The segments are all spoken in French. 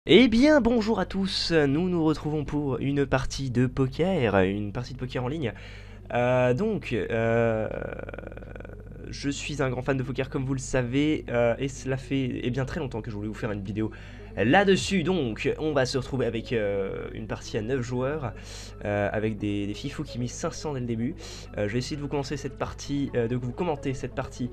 Eh bien, bonjour à tous, nous nous retrouvons pour une partie de poker en ligne. Je suis un grand fan de poker comme vous le savez, et cela fait bien très longtemps que je voulais vous faire une vidéo là-dessus. Donc, on va se retrouver avec une partie à 9 joueurs, avec des fifous qui misent 500 dès le début. Je vais essayer de vous commencer cette partie, de vous commenter cette partie.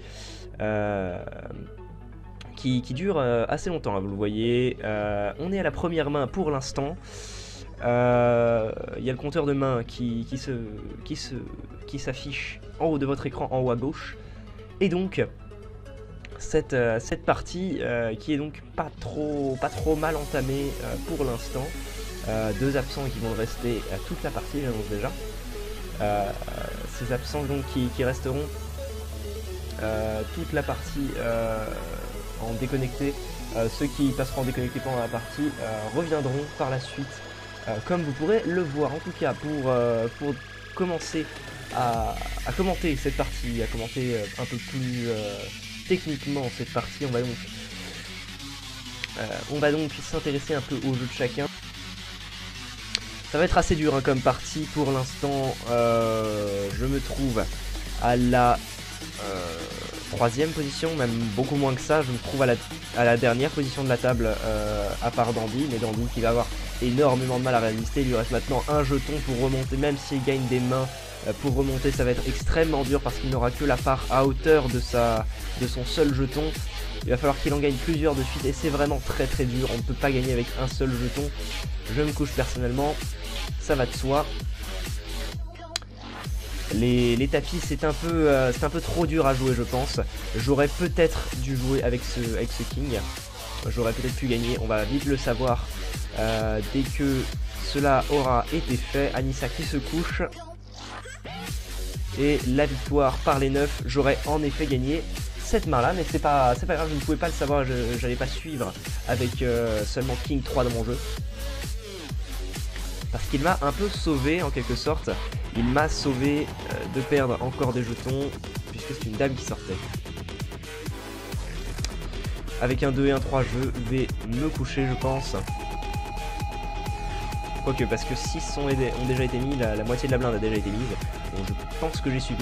Qui dure assez longtemps, hein, vous le voyez. On est à la première main pour l'instant. Il y a le compteur de main qui s'affiche en haut de votre écran, en haut à gauche. Et donc, cette partie qui est donc pas trop mal entamée pour l'instant. Deux absents qui vont rester toute la partie, j'annonce déjà. Ces absents donc qui resteront toute la partie en déconnecté. Ceux qui passeront en déconnecté pendant la partie reviendront par la suite, comme vous pourrez le voir. En tout cas, pour commencer à commenter cette partie, à commenter un peu plus techniquement cette partie, on va donc s'intéresser un peu au jeu de chacun. Ça va être assez dur hein, comme partie. Pour l'instant, je me trouve à la troisième position, même beaucoup moins que ça. Je me trouve à la dernière position de la table, à part Dandy, mais Dandy qui va avoir énormément de mal à résister. Il lui reste maintenant un jeton pour remonter, même s'il gagne des mains pour remonter, ça va être extrêmement dur parce qu'il n'aura que la part à hauteur de son seul jeton. Il va falloir qu'il en gagne plusieurs de suite et c'est vraiment très dur. On ne peut pas gagner avec un seul jeton. Je me couche personnellement, ça va de soi. Les tapis c'est un peu trop dur à jouer, je pense. J'aurais peut-être dû jouer avec ce king. J'aurais peut-être pu gagner, on va vite le savoir dès que cela aura été fait. Anissa qui se couche. Et la victoire par les 9, j'aurais en effet gagné cette main là, mais c'est pas grave, je ne pouvais pas le savoir, j'allais pas suivre avec seulement King 3 dans mon jeu. Parce qu'il m'a un peu sauvé en quelque sorte. Il m'a sauvé de perdre encore des jetons, puisque c'est une dame qui sortait. Avec un 2 et un 3, je vais me coucher, je pense. Quoique, parce que 6 ont déjà été mis, la moitié de la blinde a déjà été mise. Donc je pense que j'ai subi.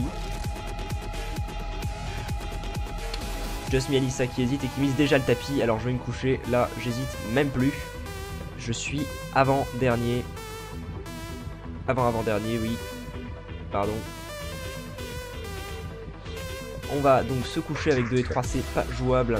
Just me Alissa qui hésite et qui mise déjà le tapis. Alors je vais me coucher, là j'hésite même plus. Je suis avant-dernier. Avant-dernier, oui. Pardon. On va donc se coucher avec 2 et 3, c'est pas jouable.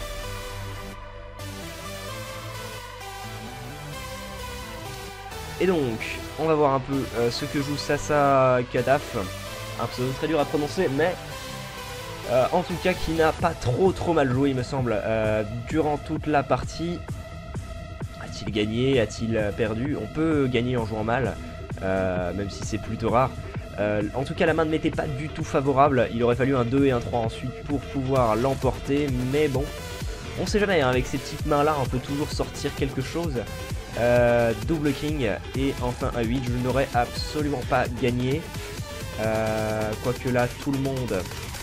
Et donc, on va voir un peu ce que joue Sasa Kadaf. Un pseudo très dur à prononcer, mais en tout cas qui n'a pas trop mal joué, il me semble, durant toute la partie. A-t-il gagné? A-t-il perdu? On peut gagner en jouant mal, même si c'est plutôt rare. En tout cas, la main ne m'était pas du tout favorable. Il aurait fallu un 2 et un 3 ensuite pour pouvoir l'emporter. Mais bon, on sait jamais, hein, avec ces petites mains-là, on peut toujours sortir quelque chose. Double king et enfin un 8, je n'aurais absolument pas gagné. Quoique là, tout le monde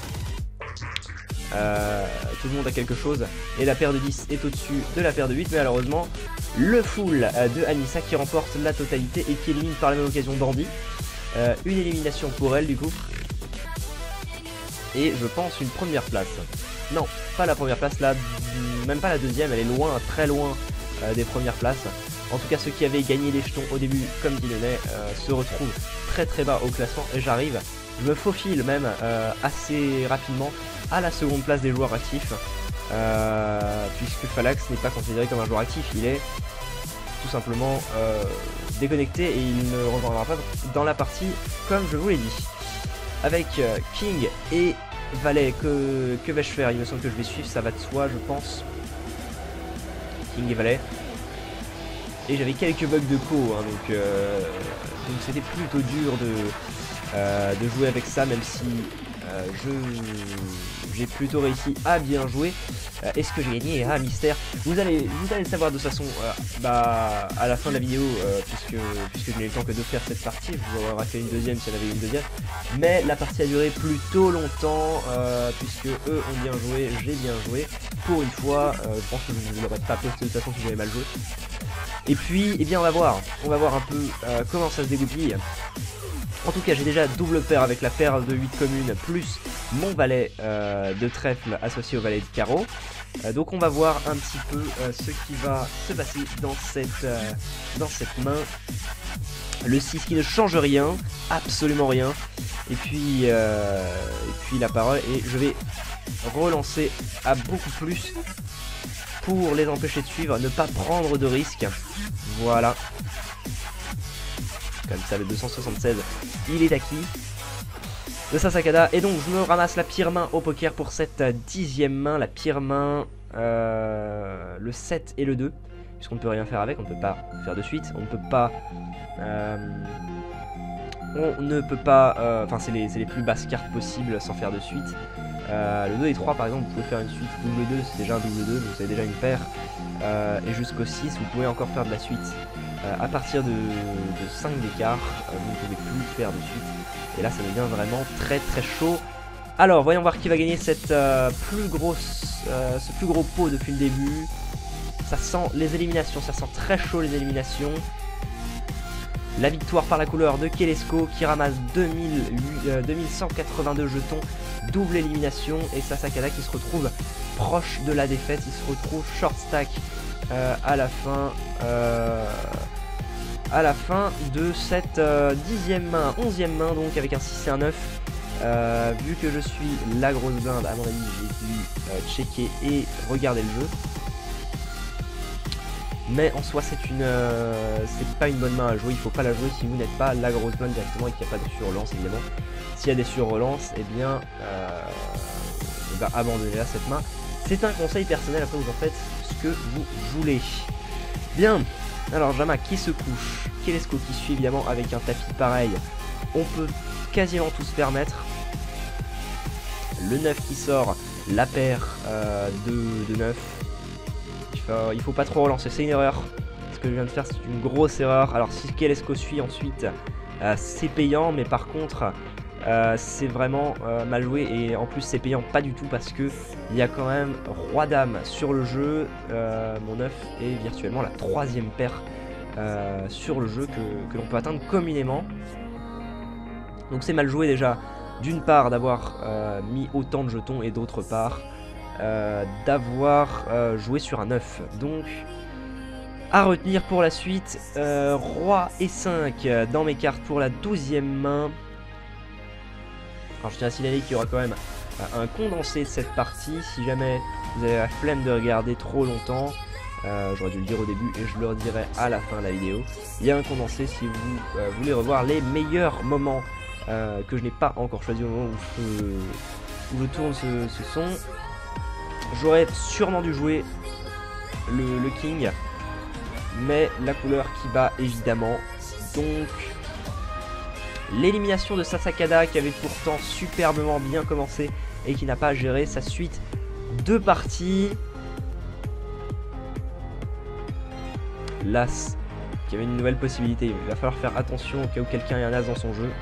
a quelque chose. Et la paire de 10 est au-dessus de la paire de 8. Mais malheureusement, le full de Anissa qui remporte la totalité et qui élimine par la même occasion Dandy. Une élimination pour elle du coup. Et je pense une première place. Non, pas la première place, là, même pas la deuxième, elle est loin, très loin des premières places. En tout cas, ceux qui avaient gagné les jetons au début, comme Dinonet, se retrouvent très bas au classement. Et j'arrive, je me faufile même assez rapidement à la seconde place des joueurs actifs. Puisque Falax n'est pas considéré comme un joueur actif, il est tout simplement déconnecté et il ne reviendra pas dans la partie comme je vous l'ai dit. Avec King et Valet, que vais-je faire? Il me semble que je vais suivre, ça va de soi je pense. King et Valet. Et j'avais quelques bugs de co, hein, donc c'était plutôt dur de jouer avec ça, même si j'ai plutôt réussi à bien jouer. Est-ce que j'ai gagné? Ah, mystère. Vous allez le savoir de toute façon à la fin de la vidéo, puisque je n'ai eu le temps que de faire cette partie. Je vous aurais fait une deuxième si j'en avais une deuxième. Mais la partie a duré plutôt longtemps, puisque eux ont bien joué, j'ai bien joué. Pour une fois, je pense que je ne vous l'aurais pas posté de toute façon si j'avais mal joué. Et puis, eh bien, on va voir un peu comment ça se dégoupille. En tout cas, j'ai déjà double paire avec la paire de 8 communes plus mon valet de trèfle associé au valet de carreau. Donc on va voir un petit peu ce qui va se passer dans cette main. Le 6 qui ne change rien, absolument rien. Et puis la parole, et je vais relancer à beaucoup plus pour les empêcher de suivre, ne pas prendre de risques. Voilà. Comme ça, le 276, il est acquis. De Sasakada. Et donc, je me ramasse la pire main au poker pour cette 10e main. La pire main, le 7 et le 2. Puisqu'on ne peut rien faire avec, on ne peut pas faire de suite. On ne peut pas... Enfin, c'est les plus basses cartes possibles sans faire de suite. Le 2 et 3 par exemple, vous pouvez faire une suite double 2, c'est déjà un double 2, donc vous avez déjà une paire. Et jusqu'au 6, vous pouvez encore faire de la suite. À partir de 5 d'écart, vous ne pouvez plus faire de suite. Et là, ça devient vraiment très très chaud. Alors, voyons voir qui va gagner cette ce plus gros pot depuis le début. Ça sent les éliminations, ça sent très chaud les éliminations. La victoire par la couleur de Kelesco qui ramasse 2182 jetons, double élimination, et Sasakada qui se retrouve proche de la défaite, il se retrouve short stack à la fin de cette 10e main, 11e main donc avec un 6 et un 9. Vu que je suis la grosse blinde, à mon avis j'ai dû checker et regarder le jeu. Mais en soi c'est pas une bonne main à jouer, il faut pas la jouer si vous n'êtes pas la grosse blinde directement et qu'il n'y a pas de surrelance évidemment. S'il y a des surrelances, eh bien on va abandonner là cette main. C'est un conseil personnel, après vous en faites ce que vous voulez. Bien, alors Jama qui se couche, Kelesco qui suit évidemment avec un tapis pareil. On peut quasiment tout se permettre. Le 9 qui sort, la paire de 9. Il faut pas trop relancer, c'est une erreur. Ce que je viens de faire, c'est une grosse erreur. Alors si Kelesco suit ensuite, c'est payant, mais par contre c'est vraiment mal joué. Et en plus c'est payant pas du tout parce que il y a quand même roi dame sur le jeu. Mon 9 est virtuellement la 3e paire sur le jeu que l'on peut atteindre communément. Donc c'est mal joué déjà, d'une part d'avoir mis autant de jetons, et d'autre part d'avoir joué sur un 9. Donc à retenir pour la suite, roi et 5 dans mes cartes pour la 12e main. Alors je tiens à signaler qu'il y aura quand même un condensé de cette partie. Si jamais vous avez la flemme de regarder trop longtemps, j'aurais dû le dire au début et je le redirai à la fin de la vidéo. Il y a un condensé si vous voulez revoir les meilleurs moments que je n'ai pas encore choisi au moment où je tourne ce son. J'aurais sûrement dû jouer le King, mais la couleur qui bat évidemment. Donc l'élimination de Sasakada qui avait pourtant superbement bien commencé et qui n'a pas géré sa suite de parties. L'As qui avait une nouvelle possibilité, il va falloir faire attention au cas où quelqu'un ait un As dans son jeu.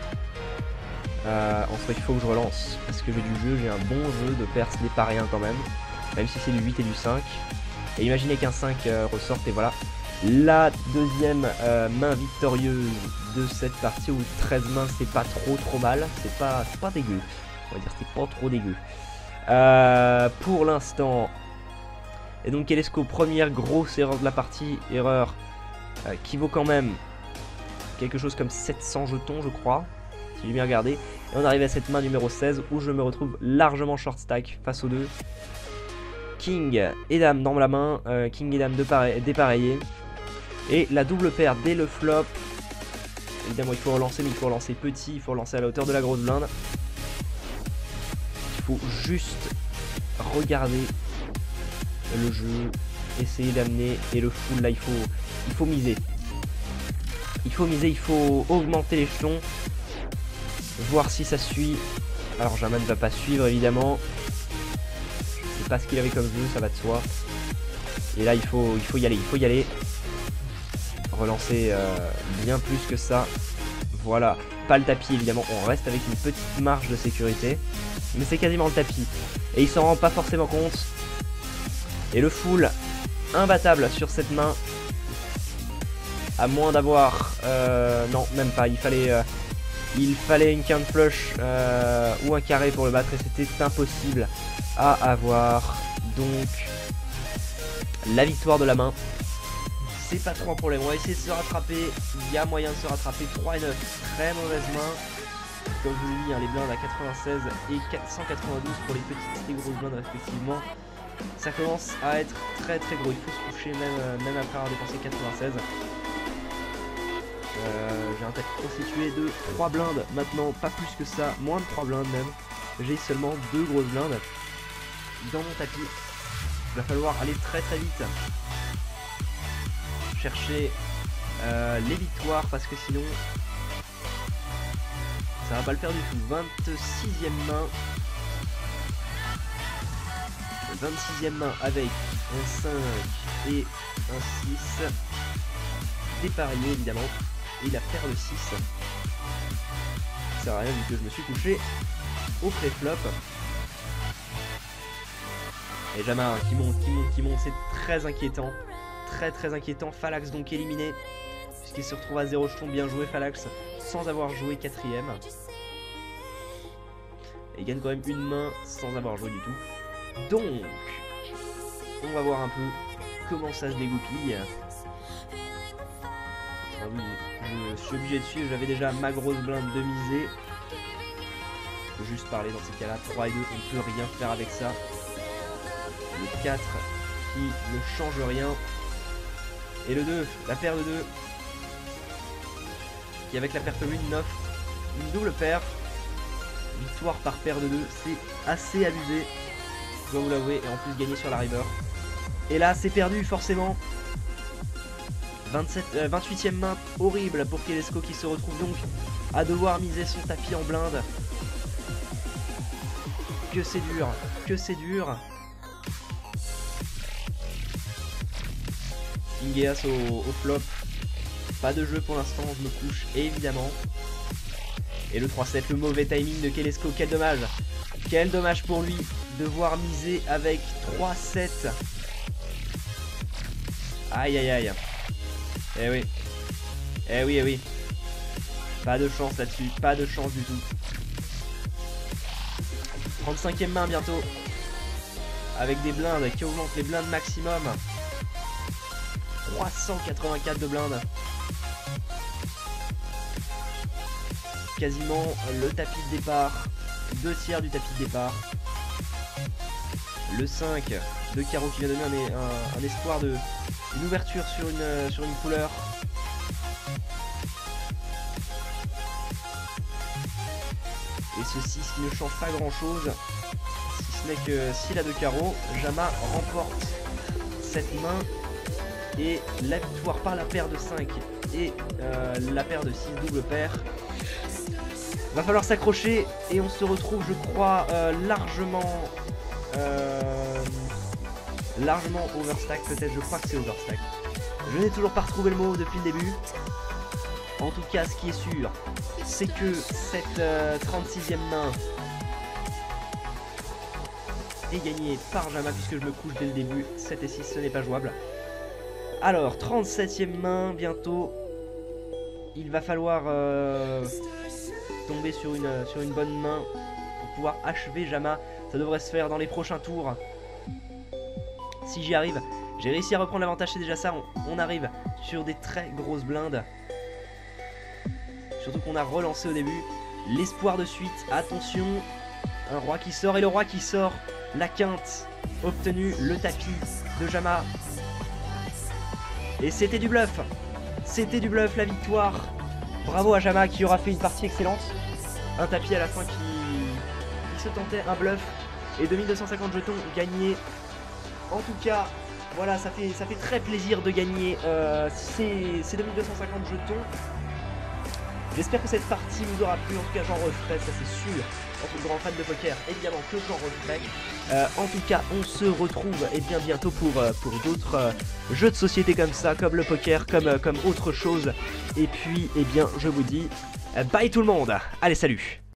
En soi il faut que je relance parce que j'ai du jeu, j'ai un bon jeu de paire, ce n'est pas rien quand même si c'est du 8 et du 5. Et imaginez qu'un 5 ressorte, et voilà la deuxième main victorieuse de cette partie, où 13 mains c'est pas trop mal, c'est pas dégueu, on va dire c'est pas trop dégueu pour l'instant. Et donc Kelesco, première grosse erreur de la partie, erreur qui vaut quand même quelque chose comme 700 jetons je crois, si j'ai bien regardé. Et on arrive à cette main numéro 16 où je me retrouve largement short stack face aux deux. King et Dame dans la main, King et Dame dépareillés. Et la double paire dès le flop. Évidemment il faut relancer, mais il faut relancer petit, il faut relancer à la hauteur de la grosse blinde. Il faut juste regarder le jeu, essayer d'amener, et le full là il faut miser. Il faut miser, il faut augmenter les jetons, voir si ça suit. Alors Jama ne va pas suivre évidemment. C'est pas ce qu'il avait comme jeu, ça va de soi. Et là il faut y aller, Relancer bien plus que ça. Voilà, pas le tapis évidemment, on reste avec une petite marge de sécurité. Mais c'est quasiment le tapis. Et il s'en rend pas forcément compte. Et le full imbattable sur cette main. À moins d'avoir... non, même pas, il fallait une quinte flush ou un carré pour le battre. Et c'était impossible à avoir. Donc, la victoire de la main. C'est pas trop un problème, on va essayer de se rattraper. Il y a moyen de se rattraper. 3 et 9, très mauvaise main. Comme je vous l'ai dit, hein, les blindes à 96 et 192 pour les petites et grosses blindes respectivement. Ça commence à être très très gros. Il faut se coucher même après avoir dépensé 96. J'ai un tapis constitué de 3 blindes maintenant, pas plus que ça, moins de 3 blindes même. J'ai seulement 2 grosses blindes dans mon tapis. Il va falloir aller très très vite chercher les victoires parce que sinon ça va pas le faire du tout. 26e main. 26e main avec un 5 et un 6. Dépareillé évidemment. Et la paire de 6. Ça sert à rien vu que je me suis couché au pré-flop. Et Jama qui monte, c'est très inquiétant. Très inquiétant. Phalanx donc éliminé. Puisqu'il se retrouve à 0 jetons. Bien joué Phalanx. Sans avoir joué 4ème. Et il gagne quand même une main sans avoir joué du tout. Donc, on va voir un peu comment ça se dégoupille. Je suis obligé de suivre. J'avais déjà ma grosse blinde de misée. Je peux juste parler dans ces cas-là. 3 et 2, on ne peut rien faire avec ça. Le 4 qui ne change rien. Et le 2, la paire de 2 qui avec la paire commune 9, une double paire. Victoire par paire de 2, c'est assez abusé, je dois vous l'avouer, et en plus gagner sur la river. Et là c'est perdu forcément. 28e main, horrible pour Kelesco qui se retrouve donc à devoir miser son tapis en blinde. Que c'est dur, que c'est dur. Ingeas au flop. Pas de jeu pour l'instant, je me couche évidemment. Et le 3-7, le mauvais timing de Kelesco, quel dommage. Quel dommage pour lui, devoir miser avec 3-7. Aïe aïe aïe. Eh oui. Eh oui, eh oui. Pas de chance là-dessus, pas de chance du tout. 35e main bientôt. Avec des blindes qui augmentent les blindes maximum. 384 de blindes. Quasiment le tapis de départ. 2 tiers du tapis de départ. Le 5 de carreau qui vient donner un espoir de une ouverture sur une couleur. Et ce 6 qui ne change pas grand chose. Si ce n'est que s'il a 2 carreaux, Jama remporte cette main. Et la victoire par la paire de 5 et la paire de 6 double paire. Va falloir s'accrocher et on se retrouve, je crois, largement overstack peut-être, je crois que c'est overstack. Je n'ai toujours pas retrouvé le mot depuis le début. En tout cas, ce qui est sûr, c'est que cette 36e main est gagnée par Jama puisque je me couche dès le début. 7 et 6, ce n'est pas jouable. Alors, 37e main bientôt. Il va falloir tomber sur une bonne main pour pouvoir achever Jama. Ça devrait se faire dans les prochains tours. Si j'y arrive, j'ai réussi à reprendre l'avantage, c'est déjà ça. On arrive sur des très grosses blindes. Surtout qu'on a relancé au début. L'espoir de suite, attention. Un roi qui sort et le roi qui sort. La quinte obtenue, le tapis de Jama. Et c'était du bluff. C'était du bluff, la victoire. Bravo à Jama qui aura fait une partie excellente. Un tapis à la fin qui se tentait, un bluff. Et 2250 jetons gagnés. En tout cas, voilà, ça fait très plaisir de gagner ces 2250 jetons. J'espère que cette partie vous aura plu. En tout cas, j'en referai, ça c'est sûr. en tant que grand fan de poker, évidemment que j'en referai. En tout cas, on se retrouve bien bientôt pour d'autres jeux de société comme ça, comme le poker, comme autre chose. Et puis, eh bien, je vous dis bye tout le monde. Allez, salut.